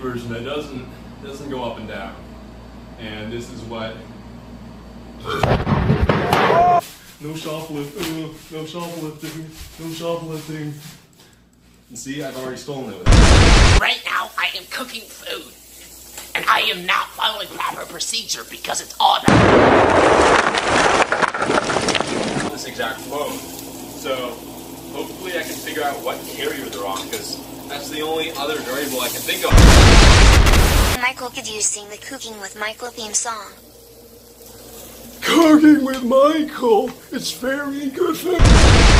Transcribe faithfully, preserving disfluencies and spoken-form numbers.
version that doesn't doesn't go up and down. And this is what. No shoplifting. No shoplifting. No shoplifting. And see, I've already stolen it. Right now, I am cooking food, and I am not following proper procedure because it's all about this exact phone. So hopefully I can figure out what carrier they're on, because that's the only other variable I can think of. Michael, could you sing the Cooking with Michael theme song? Cooking with Michael, it's very good for